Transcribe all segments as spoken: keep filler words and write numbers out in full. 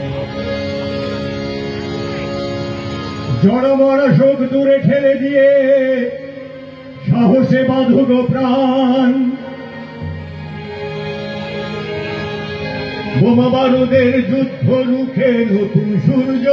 জড়মরা শোক দূরে ঠেলে দিয়ে সাহসে বাঁধো গো প্রাণ। বোমা বারুদের যুদ্ধ রুখে নতুন সূর্য,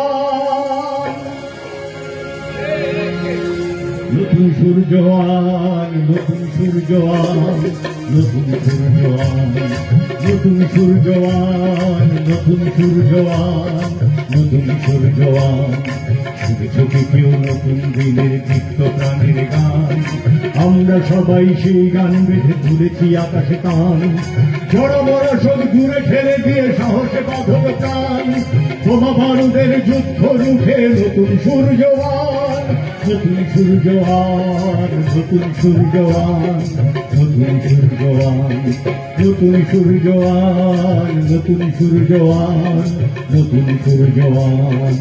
নতুন সূর্য, নতুন সূর্য, নতুন সূর্য, নতুন সূর্য, নতুন সূর্য, নতুন সূর্য। শুনেছ কি কেউ নতুন দিনের দীপ্ত প্রাণের গান? আমরা সবাই সেই গান বেঁধে তুলেছি আকাশে টান। বড় বড় সব দূরে ঠেলে দিয়ে সাহসে বাঁধো প্রাণ। বোমা বারুদের যুদ্ধ রুখে নতুন সূর্যবান, নতুন সূর্যবান, নতুন সূর্যবান, নতুন সূর্যবান, নতুন সূর্যবান, নতুন সূর্যবান, নতুন সূর্যবান।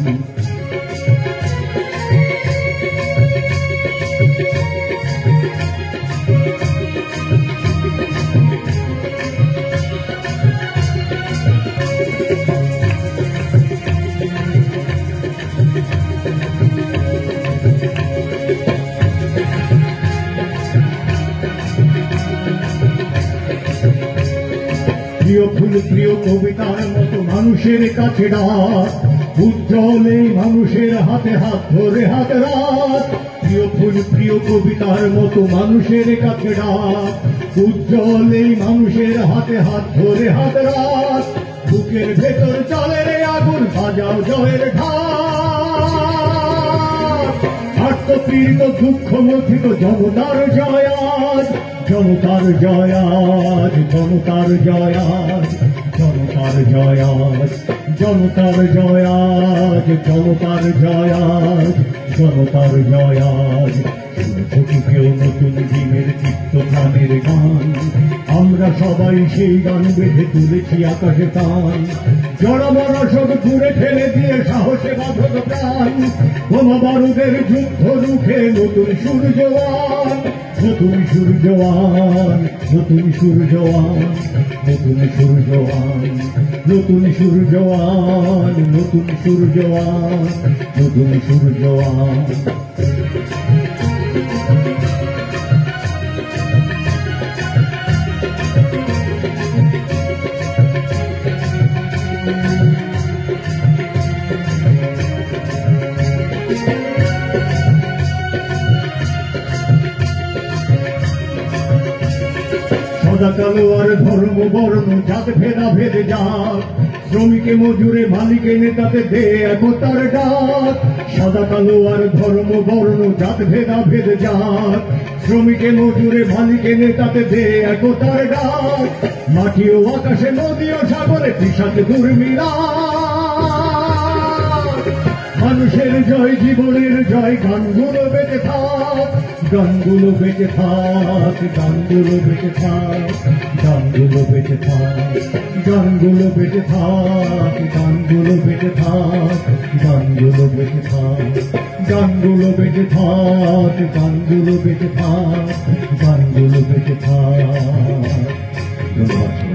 প্রিয় ফুল প্রিয় কবিতার মতো মানুষের কাছে ডাক, উজ্জ্বলে মানুষের হাতে হাত ধরে হাত রাত। প্রিয় ফুল প্রিয় কবিতার মতো মানুষের কাছে ডাক, উজ্জ্বলে মানুষের হাতে হাত ধরে হাত রাত। বুকের ভেতর চলে রে আগুন, বাজাও জয়ের ঢাক। আত্মপীড়িত দুঃখ মথিত জনতার জয়াজ, জনতার জয়াজ, জনতার জয়াজ, জনতার জয়াজ, জনতার জয়াজ, জনতার জয়াজ, জনতার জয়াজ। শুনেছ কি কেউ নতুন দিনের চিত্ত প্রাণের গান? আমরা সবাই সেই গান বেঁধে তুলেছি আকাশে টান। জড়মরা সব দূরে ঠেলে দিয়ে সাহসে বাঁধো প্রাণ। বোমা বারুদের যুদ্ধ রুখে নতুন সূর্যবান, নতুন সূর্যবান, নতুন সূর্যবান, নতুন সূর্যবান, নতুন সূর্যবান, নতুন সূর্যবান, নতুন সূর্যবান। সাদা কালো আর ধর্ম বর্ণ জাত ভেদা ভেদে যাক, শ্রমিকে মজুরে মালিকে নেতাতে দে একতার ডাক। সাদা কালো আর ধর্ম বর্ণ জাত ভেদা ভেদে যাক, শ্রমিকে মজুরে মালিকে নেতাতে দে একতার ডাক। মাটি ও আকাশে নদী ও সাগরে কৃষক দুর্মিলা, মানুষের জয় জীবনের জয় গানগুলো বেঁচে থাক, গানগুলো বেঁচে থাক, গানগুলো বেঁচে থাক, গানগুলো বেঁচে থাক, গানগুলো বেঁচে থাক, গানগুলো বেঁচে থাক, গানগুলো বেঁচে থাক, গানগুলো বেঁচে থাক, গানগুলো বেঁচে থাক, গানগুলো বেঁচে থাক। ধন্যবাদ।